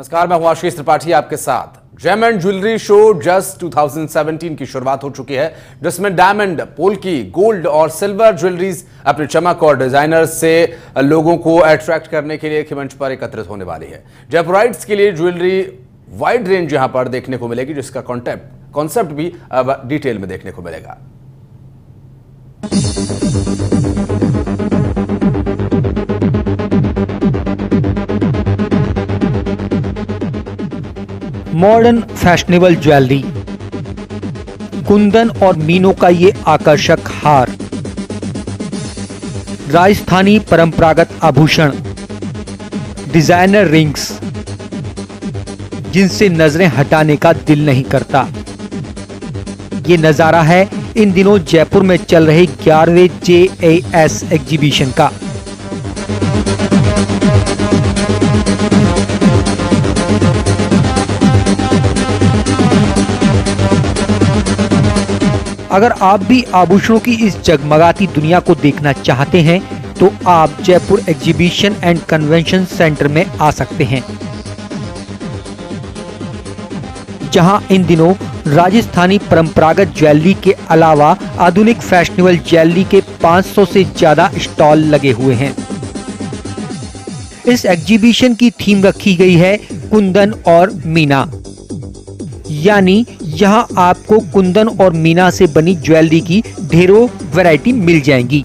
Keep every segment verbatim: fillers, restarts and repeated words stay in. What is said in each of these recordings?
नमस्कार, मैं हूं आशीष त्रिपाठी आपके साथ। Gem and jewellery show just दो हज़ार सत्रह की शुरुआत हो चुकी है, जिसमें डायमंड, पोल्की, गोल्ड और सिल्वर ज्वेलरीज अपनी चमक और डिजाइनर्स से लोगों को अट्रैक्ट करने के लिए एक मंच पर एकत्रित होने वाली है। जयपुराइट्स के लिए ज्वेलरी वाइड रेंज यहां पर देखने को मिलेगी, जिसका कॉन्सेप्ट कॉन्सेप्ट भी अब डिटेल में देखने को मिलेगा। मॉडर्न फैशनेबल ज्वेलरी, कुंदन और मीनों का ये आकर्षक हार, राजस्थानी परंपरागत आभूषण, डिजाइनर रिंग्स जिनसे नजरें हटाने का दिल नहीं करता। ये नजारा है इन दिनों जयपुर में चल रहे ग्यारहवें जे ए एस एग्जीबिशन का। अगर आप भी आभूषणों की इस जगमगाती दुनिया को देखना चाहते हैं तो आप Jaipur exhibition and convention centre में आ सकते हैं, जहां इन दिनों राजस्थानी परंपरागत ज्वेलरी के अलावा आधुनिक फैशनेबल ज्वेलरी के पाँच सौ से ज्यादा स्टॉल लगे हुए हैं। इस एग्जीबिशन की थीम रखी गई है कुंदन और मीना, यानी यहाँ आपको कुंदन और मीना से बनी ज्वेलरी की ढेरों वैरायटी मिल जाएंगी।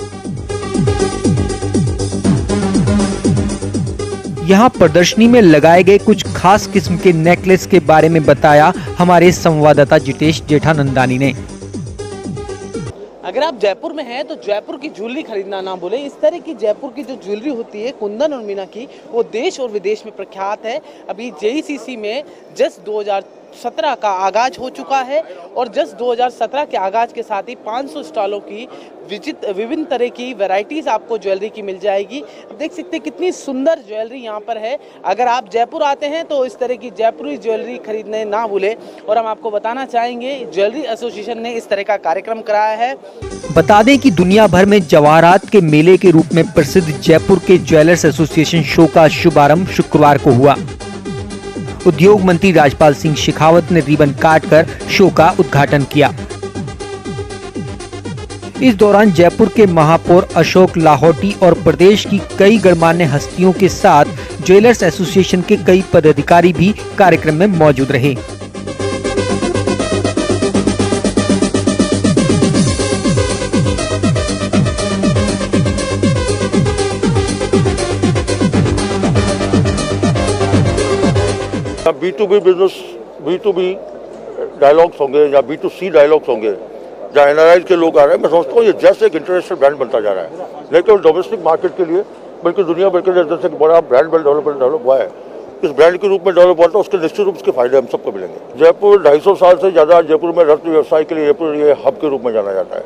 यहाँ प्रदर्शनी में लगाए गए कुछ खास किस्म के नेकलेस के बारे में बताया हमारे संवाददाता जितेश जेठानंदानी ने। अगर आप जयपुर में हैं तो जयपुर की ज्वेलरी खरीदना ना भूलें। इस तरह की जयपुर की जो ज्वेलरी होती है कुंदन और मीना की, वो देश और विदेश में प्रख्यात है। अभी जे ई सी सी में जस्ट दो हज़ार सत्रह का आगाज हो चुका है और जस्ट दो हज़ार सत्रह के आगाज के साथ ही पाँच सौ स्टॉलों की विचित्र विभिन्न तरह की वैरायटीज आपको ज्वेलरी की मिल जाएगी। अब देख सकते हैं कितनी सुंदर ज्वेलरी यहाँ पर है। अगर आप जयपुर आते हैं तो इस तरह की जयपुरी ज्वेलरी खरीदने ना भूलें। और हम आपको बताना चाहेंगे, ज्वेलरी एसोसिएशन ने इस तरह का कार्यक्रम कराया है। बता दें कि दुनिया भर में जवाहरात के मेले के रूप में प्रसिद्ध जयपुर के ज्वेलर्स एसोसिएशन शो का शुभारंभ शुक्रवार को हुआ। उद्योग मंत्री राजपाल सिंह शेखावत ने रिबन काटकर शो का उद्घाटन किया। इस दौरान जयपुर के महापौर अशोक लाहौटी और प्रदेश की कई गणमान्य हस्तियों के साथ ज्वेलर्स एसोसिएशन के कई पदाधिकारी भी कार्यक्रम में मौजूद रहे। B to B business, B to B dialogues होंगे या बी टू सी डायलॉग्स होंगे, जहाँ एन आर आई के लोग आ रहे हैं, मैं समझता हूँ ये जैसे एक इंटरनेशनल ब्रांड बनता जा रहा है, नहीं केवल डोमेस्टिक मार्केट के लिए बल्कि दुनिया भर के लिए जैसे बड़ा ब्रांड डेवलपमेंट डेवलप हुआ है, इस ब्रांड के रूप में डेवलप हुआ था, उसके निश्चित रूप से फायदे हम सबको मिलेंगे। जयपुर ढाई सौ साल से ज़्यादा जयपुर में रत्न व्यवसाय के लिए जयपुर ये हब के रूप में जाना जाता है।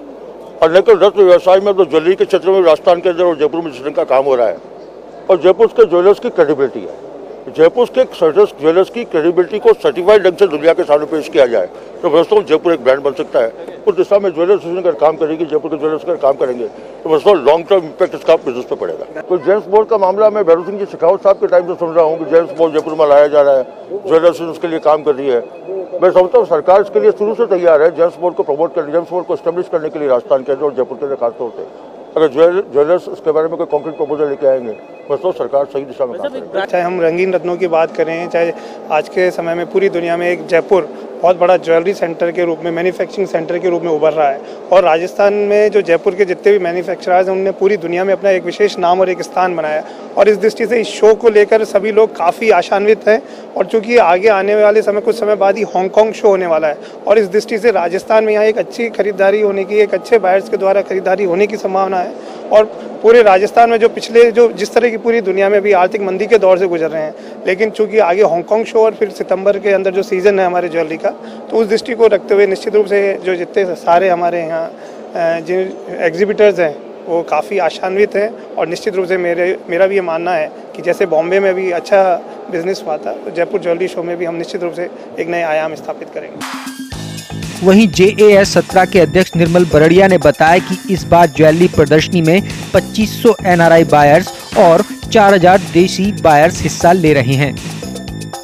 और न केवल रत्न व्यवसाय में तो ज्वेलरी के क्षेत्र में राजस्थान के अंदर और जयपुर में जिस का काम हो रहा है, और जयपुर के ज्वेलर्स की क्रेडिबिलिटी है। जयपुर के ज्वेलर्स की क्रेडिबिलिटी को सर्टिफाइड ढंग से दुनिया के सामने पेश किया जाए तो दोस्तों जयपुर एक ब्रांड बन सकता है। उस दिशा में ज्वेलर्स अगर काम करेगी, जयपुर के ज्वेलर्स अगर काम करेंगे तो दोस्तों लॉन्ग टर्म इम्पैक्ट इसका बिजनेस पे पड़ेगा। तो जेम्स बोर्ड का मामला मैं भैरू सिंह जी शेखावत साहब के टाइम से सुन रहा हूँ कि जेम्स बोर्ड जयपुर में लाया जा रहा है, ज्वेलर्स उसके लिए काम कर रही है। मैं समझता हूँ सरकार इसके लिए शुरू से तैयार है, जेम्स बोर्ड को प्रमोट करने, जेम्स बोर्ड को एस्टेब्लिश करने के लिए राजस्थान के अंदर और जयपुर के अंदर खासतौर से। अगर ज्वेलर्स इसके बारे में कोई कॉन्क्रीट प्रपोजल लेके आएंगे तो सरकार सही दिशा में काम करेगी। चाहे हम रंगीन रत्नों की बात करें, चाहे आज के समय में पूरी दुनिया में एक जयपुर बहुत बड़ा ज्वेलरी सेंटर के रूप में, मैन्युफैक्चरिंग सेंटर के रूप में उभर रहा है। और राजस्थान में जो जयपुर के जितने भी मैन्युफैक्चरर्स हैं उन्होंने पूरी दुनिया में अपना एक विशेष नाम और एक स्थान बनाया। और इस दृष्टि से इस शो को लेकर सभी लोग काफ़ी आशान्वित हैं। और चूँकि आगे आने वाले समय कुछ समय बाद ही हांगकांग शो होने वाला है, और इस दृष्टि से राजस्थान में यहाँ एक अच्छी खरीदारी होने की, एक अच्छे बायर्स के द्वारा खरीदारी होने की संभावना है। और पूरे राजस्थान में जो पिछले जो जिस तरह की पूरी दुनिया में भी आर्थिक मंदी के दौर से गुजर रहे हैं, लेकिन चूंकि आगे हांगकांग शो और फिर सितंबर के अंदर जो सीज़न है हमारे ज्वेलरी का, तो उस दृष्टि को रखते हुए निश्चित रूप से जो जितने सारे हमारे यहाँ जिन एग्जिबिटर्स हैं वो काफ़ी आशान्वित हैं। और निश्चित रूप से मेरे मेरा भी ये मानना है कि जैसे बॉम्बे में भी अच्छा बिजनेस हुआ था, तो जयपुर ज्वेलरी शो में भी हम निश्चित रूप से एक नए आयाम स्थापित करेंगे। वहीं जे ए एस सत्रह के अध्यक्ष निर्मल बरड़िया ने बताया कि इस बार ज्वेलरी प्रदर्शनी में पच्चीस सौ एन आर आई बायर्स और चार हज़ार देशी बायर्स हिस्सा ले रहे हैं।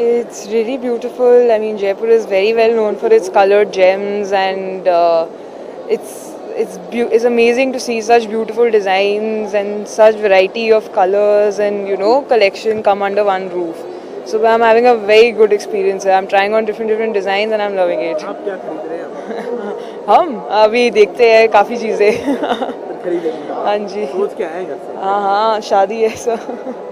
It's really beautiful. I mean, Jaipur is very well known for its colored gems, and uh, it's it's it's amazing to see such beautiful designs and such variety of colors and you know collection come under one roof. So I'm having a very good experience. I'm trying on different different designs and I'm loving it. आप क्या खरीद रहे हैं? हम अभी देखते हैं काफ़ी चीज़ें. खरीदेंगे. हाँ जी. सोच क्या है घर से? हाँ हाँ शादी है sir.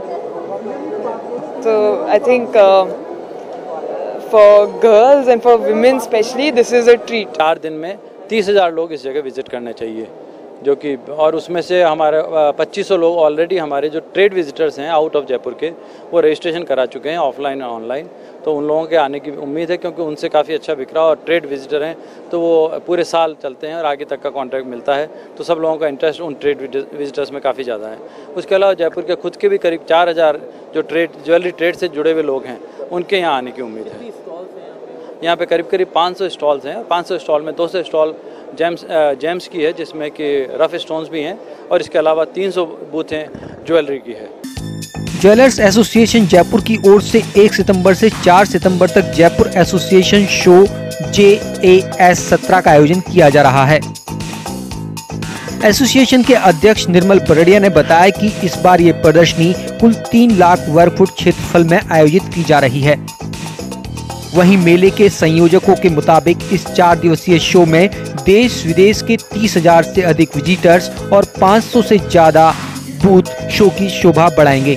So I think uh, for girls and for women especially this is a treat. चार दिन में तीस हज़ार लोग इस जगह विज़िट करने चाहिए, जो कि और उसमें से हमारे पच्चीस सौ लोग ऑलरेडी हमारे जो ट्रेड विजिटर्स हैं आउट ऑफ जयपुर के वो रजिस्ट्रेशन करा चुके हैं ऑफलाइन और ऑनलाइन. तो उन लोगों के आने की उम्मीद है क्योंकि उनसे काफ़ी अच्छा बिक रहा है और ट्रेड विजिटर हैं तो वो पूरे साल चलते हैं और आगे तक का कॉन्ट्रैक्ट मिलता है. तो सब लोगों का इंटरेस्ट उन ट्रेड विजिटर्स में काफ़ी ज़्यादा है. उसके अलावा जयपुर के खुद के भी करीब चार हज़ार जो ट्रेड ज्वेलरी ट्रेड से जुड़े हुए लोग हैं उनके यहाँ आने की उम्मीद है. यहाँ पे करीब करीब पाँच सौ स्टॉल्स हैं. पाँच सौ स्टॉल में दो सौ स्टॉल जेम्स जेम्स की है जिसमें कि रफ स्टोन्स भी हैं और इसके अलावा तीन सौ बूथें ज्वेलरी की है. ज्वेलर्स एसोसिएशन जयपुर की ओर से एक सितंबर से चार सितंबर तक Jaipur association show J A S सत्रह का आयोजन किया जा रहा है. एसोसिएशन के अध्यक्ष निर्मल बरड़िया ने बताया कि इस बार ये प्रदर्शनी कुल तीन लाख वर्ग फुट क्षेत्रफल में आयोजित की जा रही है. वहीं मेले के संयोजकों के मुताबिक इस चार दिवसीय शो में देश विदेश के तीस हज़ार से अधिक विजिटर्स और पाँच सौ से ज्यादा बूथ शो की शोभा बढ़ाएंगे.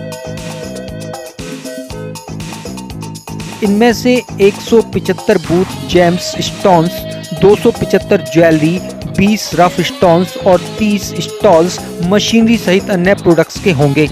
इनमें से एक सौ पचहत्तर बूथ जेम्स स्टोन्स, दो सौ पचहत्तर ज्वेलरी, बीस रफ स्टोन्स और तीस स्टॉल्स मशीनरी सहित अन्य प्रोडक्ट्स के होंगे.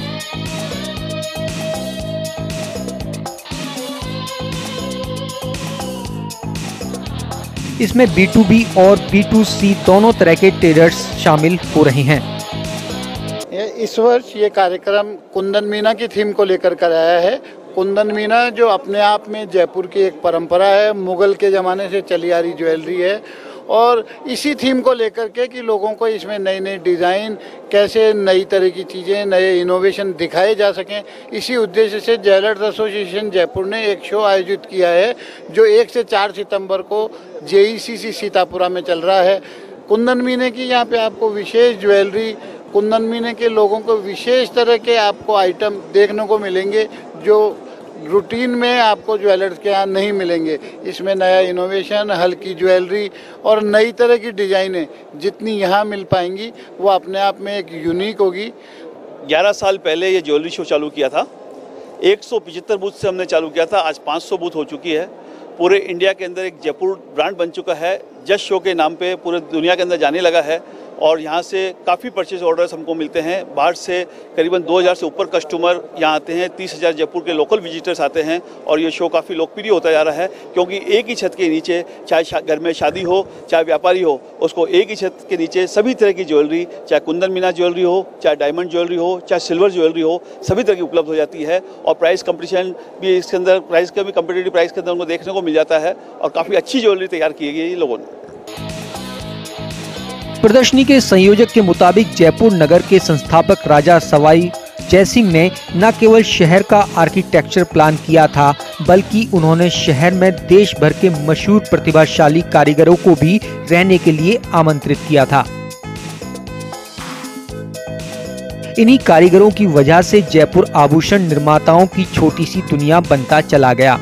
इसमें बी टू बी और बी टू सी दोनों तरह के ट्रेडर्स शामिल हो रहे हैं. इस वर्ष ये कार्यक्रम कुंदन मीना की थीम को लेकर कराया है. कुंदन मीना जो अपने आप में जयपुर की एक परंपरा है, मुगल के ज़माने से चली आ रही ज्वेलरी है और इसी थीम को लेकर के कि लोगों को इसमें नई नई डिज़ाइन, कैसे नई तरह की चीज़ें, नए इनोवेशन दिखाए जा सकें, इसी उद्देश्य से ज्वेलर्स एसोसिएशन जयपुर ने एक शो आयोजित किया है जो एक से चार सितंबर को जे ई सी सी सीतापुरा में चल रहा है. कुंदन मीने की यहाँ पे आपको विशेष ज्वेलरी, कुंदन मीने के लोगों को विशेष तरह के आपको आइटम देखने को मिलेंगे जो रूटीन में आपको ज्वेलर्स के यहाँ नहीं मिलेंगे. इसमें नया इनोवेशन, हल्की ज्वेलरी और नई तरह की डिजाइनें जितनी यहाँ मिल पाएंगी वो अपने आप में एक यूनिक होगी. ग्यारह साल पहले ये ज्वेलरी शो चालू किया था. एक सौ पचहत्तर बूथ से हमने चालू किया था. आज पाँच सौ बूथ हो चुकी है. पूरे इंडिया के अंदर एक जयपुर ब्रांड बन चुका है. जस्ट शो के नाम पे पूरे दुनिया के अंदर जाने लगा है और यहाँ से काफ़ी परचेज ऑर्डर्स हमको मिलते हैं. बाहर से करीबन दो हज़ार से ऊपर कस्टमर यहाँ आते हैं. तीस हज़ार जयपुर के लोकल विजिटर्स आते हैं और ये शो काफ़ी लोकप्रिय होता जा रहा है क्योंकि एक ही छत के नीचे चाहे घर में शादी हो, चाहे व्यापारी हो, उसको एक ही छत के नीचे सभी तरह की ज्वेलरी, चाहे कुंदन मीना ज्वेलरी हो, चाहे डायमंड ज्वेलरी हो, चाहे सिल्वर ज्वेलरी हो, सभी तरह की उपलब्ध हो जाती है. और प्राइस कंपटीशन भी इसके अंदर, प्राइस का भी कम्पिटेटिव प्राइस के अंदर उनको देखने को मिल जाता है और काफ़ी अच्छी ज्वेलरी तैयार की गई है लोगों ने. प्रदर्शनी के संयोजक के मुताबिक जयपुर नगर के संस्थापक राजा सवाई जयसिंह ने न केवल शहर का आर्किटेक्चर प्लान किया था बल्कि उन्होंने शहर में देश भर के मशहूर प्रतिभाशाली कारीगरों को भी रहने के लिए आमंत्रित किया था. इन्हीं कारीगरों की वजह से जयपुर आभूषण निर्माताओं की छोटी सी दुनिया बनता चला गया.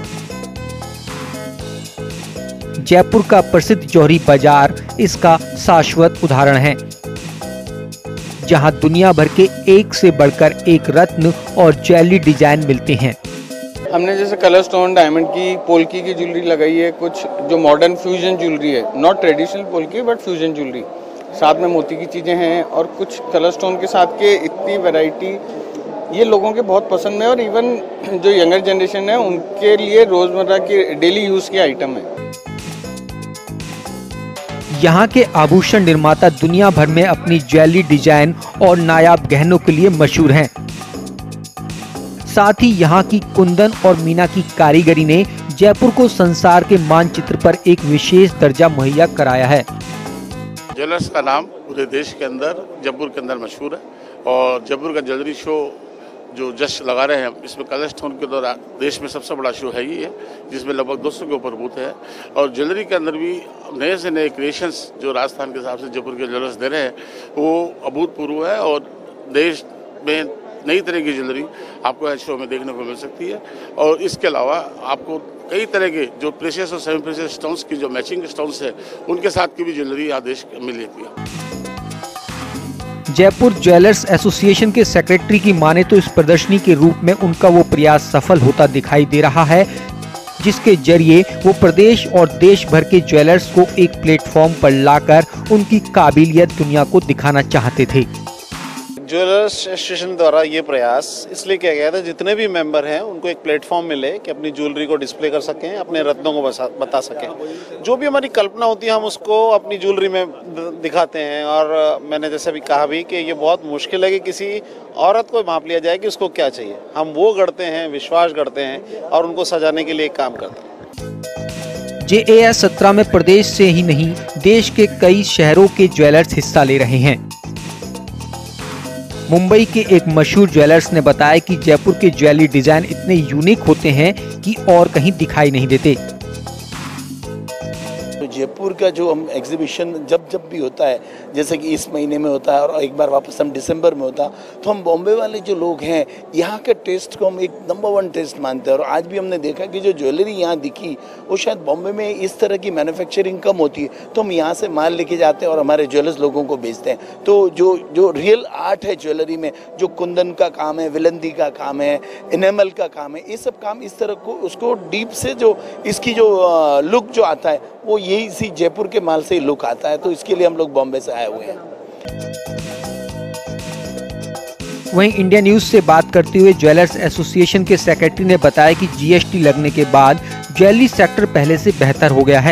जयपुर का प्रसिद्ध जौहरी बाजार इसका शाश्वत उदाहरण है, जहां दुनिया भर के एक से बढ़कर एक रत्न और ज्वेलरी डिजाइन मिलते हैं. हमने जैसे कलर स्टोन, डायमंड की, पोल्की की ज्वेलरी लगाई है. कुछ जो मॉडर्न फ्यूजन ज्वेलरी है, not traditional polki but fusion jewellery, साथ में मोती की चीज़ें हैं और कुछ कलर स्टोन के साथ के इतनी वैरायटी ये लोगों के बहुत पसंद है और इवन जो यंगर जनरेशन है उनके लिए रोज़मर्रा के डेली यूज़ के आइटम है. यहाँ के आभूषण निर्माता दुनिया भर में अपनी ज्वेलरी डिजाइन और नायाब गहनों के लिए मशहूर हैं. साथ ही यहाँ की कुंदन और मीना की कारीगरी ने जयपुर को संसार के मानचित्र पर एक विशेष दर्जा मुहैया कराया है. ज्वेलर्स का नाम पूरे देश के अंदर, जयपुर के अंदर मशहूर है और जयपुर का ज्वेलरी शो जो जश्न लगा रहे हैं, इसमें कलर स्टोन के दौरान देश में सबसे बड़ा शो है ये, जिसमें लगभग दो सौ के ऊपर बूथ है। और ज्वेलरी के अंदर भी नए से नए क्रिएशंस जो राजस्थान के हिसाब से जयपुर के ज्वेलर्स दे रहे हैं वो अभूतपूर्व है। और देश में नई तरह की ज्वेलरी आपको इस शो में देखने को मिल सकती है। और इसके अलावा आपको कई तरह के जो प्रेशियस और सेमी प्रेशियस स्टोन्स की जो मैचिंग स्टोन्स है उनके साथ की भी ज्वेलरी यहाँ देश में मिलेगी। जयपुर ज्वेलर्स एसोसिएशन के सेक्रेटरी की माने तो इस प्रदर्शनी के रूप में उनका वो प्रयास सफल होता दिखाई दे रहा है, जिसके जरिए वो प्रदेश और देश भर के ज्वेलर्स को एक प्लेटफॉर्म पर लाकर उनकी काबिलियत दुनिया को दिखाना चाहते थे। ज्वेलर्स एसोसिएशन द्वारा ये प्रयास इसलिए किया गया था जितने भी मेंबर हैं उनको एक प्लेटफॉर्म मिले कि अपनी ज्वेलरी को डिस्प्ले कर सकें, अपने रत्नों को बता सकें। जो भी हमारी कल्पना होती है हम उसको अपनी ज्वेलरी में दिखाते हैं। और मैंने जैसे अभी कहा भी कि ये बहुत मुश्किल है कि किसी औरत को माप लिया जाए कि उसको क्या चाहिए। हम वो गढ़ते हैं, विश्वास गढ़ते हैं और उनको सजाने के लिए एक काम करते हैं। जे ए एस सत्रह में प्रदेश से ही नहीं देश के कई शहरों के ज्वेलर्स हिस्सा ले रहे हैं। मुंबई के एक मशहूर ज्वेलर्स ने बताया कि जयपुर के ज्वेलरी डिजाइन इतने यूनिक होते हैं कि और कहीं दिखाई नहीं देते। तो जयपुर का जो हम एग्जीबिशन जब जब भी होता है, जैसे कि इस महीने में होता है और एक बार वापस हम दिसंबर में होता, तो हम बॉम्बे वाले जो लोग हैं यहाँ के टेस्ट को हम एक नंबर वन टेस्ट मानते हैं। और आज भी हमने देखा कि जो ज्वेलरी यहाँ दिखी वो शायद बॉम्बे में इस तरह की मैन्युफैक्चरिंग कम होती है, तो हम यहाँ से माल लेके जाते हैं और हमारे ज्वेलर्स लोगों को बेचते हैं। तो जो जो रियल आर्ट है ज्वेलरी में, जो कुंदन का काम है, विलंदी का काम है, इनेमल का काम है, ये सब काम इस तरह को उसको डीप से जो इसकी जो लुक जो आता है वो यही इसी जयपुर के माल से ही लुक आता है। तो इसके लिए हम लोग बॉम्बे से आए हुए हैं। वहीं इंडिया न्यूज से बात करते हुए ज्वेलर्स एसोसिएशन के सेक्रेटरी ने बताया कि जी एस टी लगने के बाद ज्वेलरी सेक्टर पहले से बेहतर हो गया है।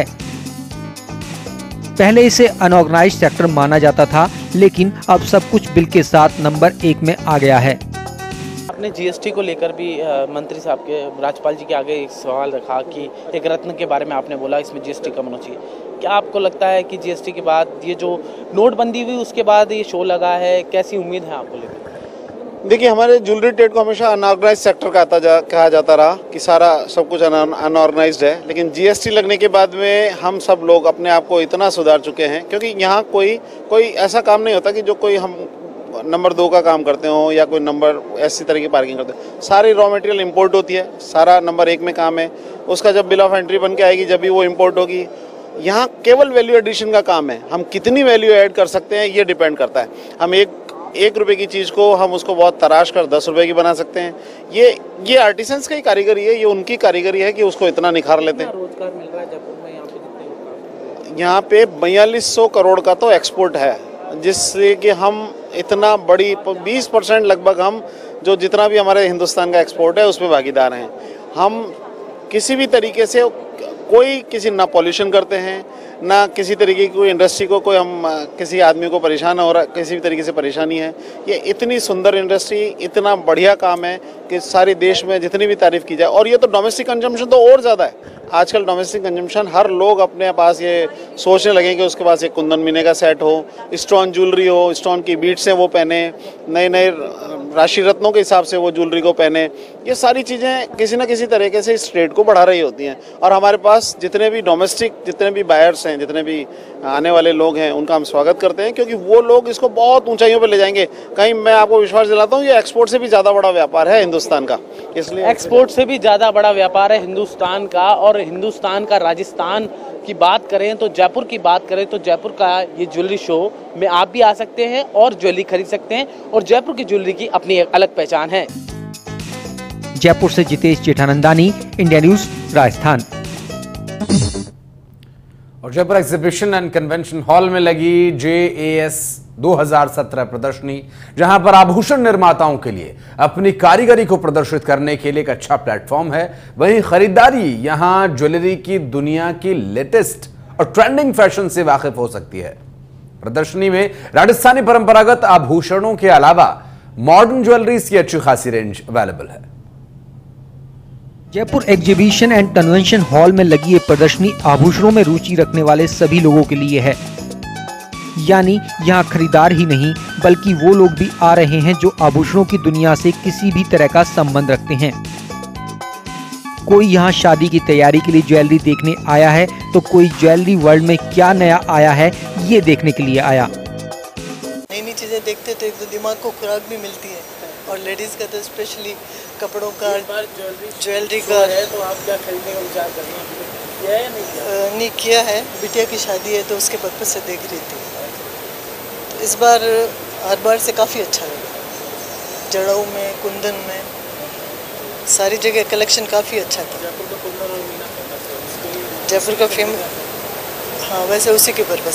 पहले इसे अनऑर्गेनाइज्ड सेक्टर माना जाता था, लेकिन अब सब कुछ बिल के साथ नंबर एक में आ गया है। आपने जी एस टी को लेकर भी आ, मंत्री साहब के, राज्यपाल जी के आगे एक सवाल रखा कि एक रत्न के बारे में आपने बोला इसमें जी एस टी कम होना चाहिए। क्या आपको लगता है कि जी एस टी के बाद ये जो नोटबंदी हुई उसके बाद ये शो लगा है, कैसी उम्मीद है आपको लेकर? देखिए, हमारे ज्वेलरी ट्रेड को हमेशा अनऑर्गेनाइज सेक्टर का आता जा, कहा जाता रहा कि सारा सब कुछ अनऑर्गेनाइज्ड है। लेकिन जी एस टी लगने के बाद में हम सब लोग अपने आप को इतना सुधार चुके हैं, क्योंकि यहाँ कोई कोई ऐसा काम नहीं होता कि जो कोई हम नंबर दो का काम करते हो या कोई नंबर ऐसी तरह की पार्किंग करते हो। सारी रॉ मटेरियल इंपोर्ट होती है, सारा नंबर एक में काम है। उसका जब बिल ऑफ एंट्री बन के आएगी जब भी वो इंपोर्ट होगी। यहाँ केवल वैल्यू एडिशन का काम है, हम कितनी वैल्यू ऐड कर सकते हैं ये डिपेंड करता है। हम एक एक रुपए की चीज़ को हम उसको बहुत तराश कर दस रुपए की बना सकते हैं। ये ये आर्टिसंस की कारीगरी है, ये उनकी कारीगरी है कि उसको इतना निखार लेते हैं। रोजगार मिल रहा है जयपुर में यहाँ पे जितने यहाँ पे बयालीस सौ करोड़ का तो एक्सपोर्ट है, जिससे कि हम इतना बड़ी बीस परसेंट लगभग हम जो जितना भी हमारे हिंदुस्तान का एक्सपोर्ट है उसमें भागीदार हैं। हम किसी भी तरीके से कोई किसी ना पॉल्यूशन करते हैं, ना किसी तरीके की कोई इंडस्ट्री को कोई हम किसी आदमी को परेशान हो रहा किसी भी तरीके से परेशानी है। ये इतनी सुंदर इंडस्ट्री, इतना बढ़िया काम है कि सारे देश में जितनी भी तारीफ की जाए। और ये तो डोमेस्टिक कंजम्पशन तो और ज़्यादा है। आजकल डोमेस्टिक कंजम्पशन हर लोग अपने पास ये सोचने लगे कि उसके पास एक कुंदन मीने का सेट हो, स्टोन ज्वेलरी हो, स्टोन की बीट्स हैं वो पहने, नए नए राशि रत्नों के हिसाब से वो ज्वेलरी को पहने। ये सारी चीज़ें किसी न किसी तरीके से इस ट्रेड को बढ़ा रही होती हैं। और हमारे पास जितने भी डोमेस्टिक जितने भी बायर्स हैं, जितने भी आने वाले लोग हैं, उनका हम स्वागत करते हैं, क्योंकि वो लोग इसको बहुत ऊंचाइयों पर ले जाएंगे। कहीं मैं आपको विश्वास दिलाता हूँ ये एक्सपोर्ट से भी ज़्यादा बड़ा व्यापार है हिंदुस्तान का। इसलिए एक्सपोर्ट से भी ज़्यादा बड़ा व्यापार है हिंदुस्तान का। और हिंदुस्तान का राजस्थान की बात करें तो जयपुर की बात करें तो जयपुर का ये ज्वेलरी शो में आप भी आ सकते हैं और ज्वेलरी खरीद सकते हैं। और जयपुर की ज्वेलरी की अपनी एक अलग पहचान है। जयपुर से जितेश जेठानंदानी, इंडिया न्यूज, राजस्थान। और Jaipur exhibition and convention hall में लगी जे ए एस दो हज़ार सत्रह प्रदर्शनी, जहां पर आभूषण निर्माताओं के लिए अपनी कारीगरी को प्रदर्शित करने के लिए एक अच्छा प्लेटफॉर्म है। वहीं खरीदारी यहां ज्वेलरी की दुनिया की लेटेस्ट और ट्रेंडिंग फैशन से वाकिफ हो सकती है। प्रदर्शनी में राजस्थानी परंपरागत आभूषणों के अलावा मॉडर्न ज्वेलरीज की अच्छी खासी रेंज अवेलेबल है। Jaipur exhibition and convention hall में लगी ये प्रदर्शनी आभूषणों में रुचि रखने वाले सभी लोगों के लिए है। यानी यहाँ खरीदार ही नहीं बल्कि वो लोग भी आ रहे हैं जो आभूषणों की दुनिया से किसी भी तरह का संबंध रखते हैं। कोई यहाँ शादी की तैयारी के लिए ज्वेलरी देखने आया है तो कोई ज्वेलरी वर्ल्ड में क्या नया आया है ये देखने के लिए आया। नई नई चीज़ें देखते तो एक तो दिमाग को खुराक भी मिलती है और लेडीज़ का तो स्पेशली कपड़ों का ज्वेलरी का है। तो आप क्या खरीदने का विचार कर रहे हैं? किया है नहीं किया? नहीं किया है, बिटिया की शादी है तो उसके पर्पज से देख रही थी। तो इस बार हर बार से काफ़ी अच्छा लगा। जड़ाऊ में, कुंदन में, सारी जगह कलेक्शन काफ़ी अच्छा था। जयपुर का फेमस, हाँ वैसे उसी के पर्पज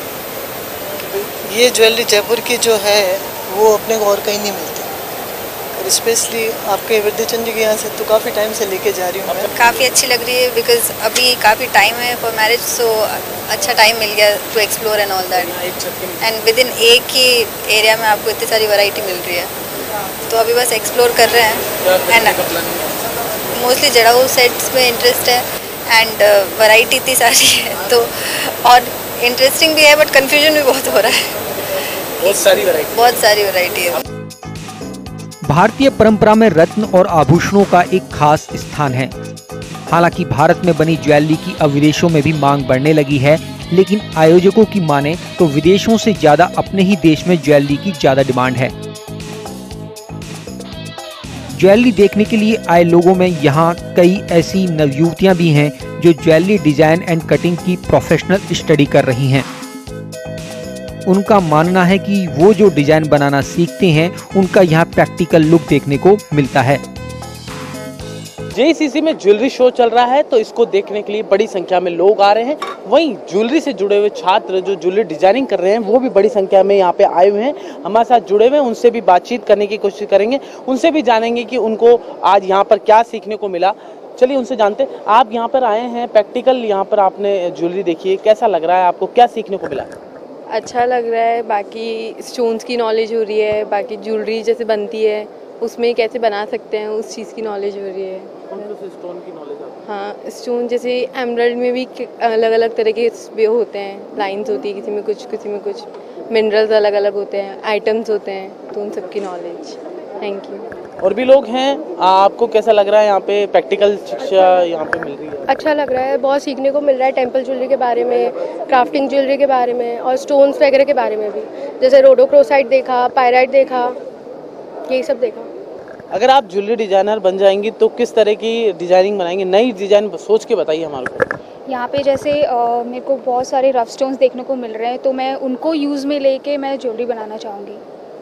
से ये ज्वेलरी जयपुर की जो है वो अपने को और कहीं नहीं मिलती। और स्पेशली आपके विद्याचंद जी के यहाँ से तो काफ़ी टाइम से लेके जा रही हूँ मैं। काफ़ी अच्छी लग रही है बिकॉज अभी काफ़ी टाइम है फॉर मैरिज, सो अच्छा टाइम मिल गया to explore and all that. And within एक ही एरिया में आपको इतनी सारी वैरायटी मिल रही है, तो अभी बस एक्सप्लोर कर रहे हैं। एंड मोस्टली जड़ाऊ सेट्स में इंटरेस्ट है एंड वैरायटी इतनी सारी है तो और इंटरेस्टिंग भी है बट कंफ्यूजन भी बहुत हो रहा है। बहुत सारी वैरायटी बहुत सारी वैरायटी है। भारतीय परंपरा में रत्न और आभूषणों का एक खास स्थान है। हालांकि भारत में बनी ज्वेलरी की अब विदेशों में भी मांग बढ़ने लगी है, लेकिन आयोजकों की माने तो विदेशों से ज्यादा अपने ही देश में ज्वेलरी की ज्यादा डिमांड है। ज्वेलरी देखने के लिए आए लोगों में यहाँ कई ऐसी नवयुवतियां भी हैं जो ज्वेलरी डिजाइन एंड कटिंग की प्रोफेशनल स्टडी कर रही हैं। उनका मानना है कि वो जो डिजाइन बनाना सीखते हैं उनका यहाँ प्रैक्टिकल लुक देखने को मिलता है। जेईसीसी में ज्वेलरी शो चल रहा है तो इसको देखने के लिए बड़ी संख्या में लोग आ रहे हैं। वहीं ज्वेलरी से जुड़े हुए छात्र जो ज्वेलरी डिजाइनिंग कर रहे हैं वो भी बड़ी संख्या में यहाँ पे आए हुए हैं, हमारे साथ जुड़े हुए हैं। उनसे भी बातचीत करने की कोशिश करेंगे, उनसे भी जानेंगे कि उनको आज यहाँ पर क्या सीखने को मिला। चलिए उनसे जानते हैं। आप यहाँ पर आए हैं, प्रैक्टिकल यहाँ पर आपने ज्वेलरी देखी है, कैसा लग रहा है आपको, क्या सीखने को मिला? अच्छा लग रहा है, बाकी स्टोन्स की नॉलेज हो रही है, बाकी ज्वेलरी जैसे बनती है उसमें कैसे बना सकते हैं उस चीज़ की नॉलेज हो रही है। स्टोन की नॉलेज? हाँ, स्टोन जैसे एमराल्ड में भी अलग अलग तरह के वे होते हैं, लाइंस होती है, किसी में कुछ किसी में कुछ, मिनरल्स अलग अलग होते हैं, आइटम्स होते हैं, तो उन सब की नॉलेज। Thank you. और भी लोग हैं, आपको कैसा लग रहा है यहाँ पे प्रैक्टिकल शिक्षा यहाँ पे मिल रही है? अच्छा लग रहा है, बहुत सीखने को मिल रहा है टेम्पल ज्वेलरी के बारे में, क्राफ्टिंग ज्वेलरी के बारे में और स्टोन्स वगैरह के बारे में भी, जैसे रोडोक्रोसाइट देखा, पायराइट देखा, यही सब देखा। अगर आप ज्वेलरी डिजाइनर बन जाएंगी तो किस तरह की डिजाइनिंग बनाएंगे? नई डिजाइन सोच के बताइए हमारे को। यहाँ पे जैसे आ, मेरे को बहुत सारे रफ स्टोन्स देखने को मिल रहे हैं तो मैं उनको यूज़ में लेके मैं ज्वेलरी बनाना चाहूँगी।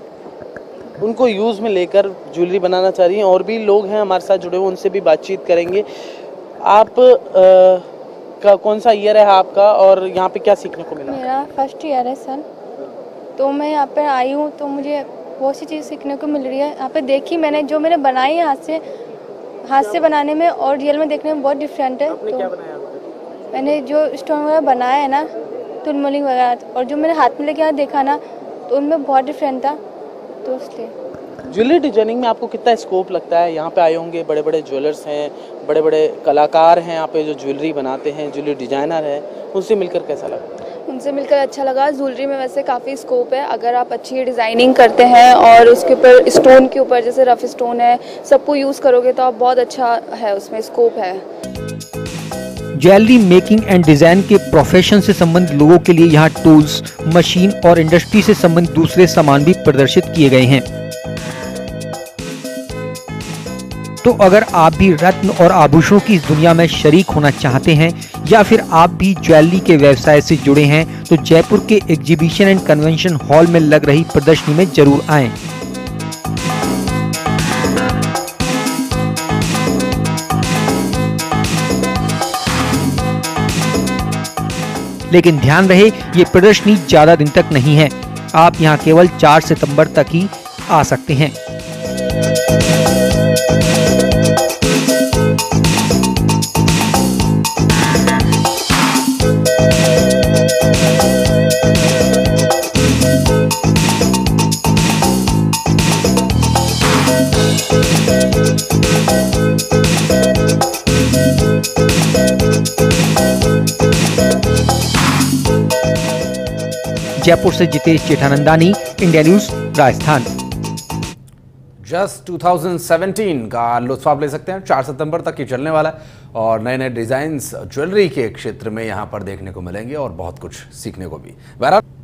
उनको यूज़ में लेकर ज्वेलरी बनाना चाह रही हैं। और भी लोग हैं हमारे साथ जुड़े हुए, उनसे भी बातचीत करेंगे। आप आ, का कौन सा ईयर है आपका और यहाँ पे क्या सीखने को मिला? मेरा फर्स्ट ईयर है सर, तो मैं यहाँ पे आई हूँ तो मुझे बहुत सी चीज़ सीखने को मिल रही है। यहाँ पे देखी मैंने, जो मैंने बनाई है हाथ से हाथ से बनाने में और रियल में देखने में बहुत डिफरेंट है। तो क्या बनाया? मैंने जो स्टोन वगैरह बनाया है ना, तुलमोली वगैरह, और जो मैंने हाथ में लेके यहाँ देखा ना तो उनमें बहुत डिफरेंट था, तो इसलिए। ज्वेलरी डिजाइनिंग में आपको कितना स्कोप लगता है? यहाँ पे आए होंगे बड़े बड़े ज्वेलर्स हैं, बड़े बड़े कलाकार हैं यहाँ पे जो ज्वेलरी बनाते हैं, ज्वेलरी डिजाइनर हैं, उनसे मिलकर कैसा लगा? उनसे मिलकर अच्छा लगा। ज्वेलरी में वैसे काफ़ी स्कोप है, अगर आप अच्छी डिज़ाइनिंग करते हैं और उसके ऊपर स्टोन के ऊपर जैसे रफ स्टोन है सबको यूज़ करोगे तो आप बहुत अच्छा है, उसमें स्कोप है। ज्वेलरी मेकिंग एंड डिजाइन के प्रोफेशन से संबंधित लोगों के लिए यहाँ टूल्स, मशीन और इंडस्ट्री से संबंधित दूसरे सामान भी प्रदर्शित किए गए हैं। तो अगर आप भी रत्न और आभूषणों की इस दुनिया में शरीक होना चाहते हैं या फिर आप भी ज्वेलरी के व्यवसाय से जुड़े हैं तो जयपुर के एग्जीबिशन एंड कन्वेंशन हॉल में लग रही प्रदर्शनी में जरूर आएं। लेकिन ध्यान रहे, ये प्रदर्शनी ज्यादा दिन तक नहीं है। आप यहाँ केवल चार सितंबर तक ही आ सकते हैं। जयपुर से Jitesh Jethanandani, India news, Rajasthan. Just two thousand seventeen का लुत्फ आप ले सकते हैं। चार सितंबर तक ये चलने वाला है और नए नए डिजाइन्स ज्वेलरी के क्षेत्र में यहाँ पर देखने को मिलेंगे और बहुत कुछ सीखने को भी। बहरहाल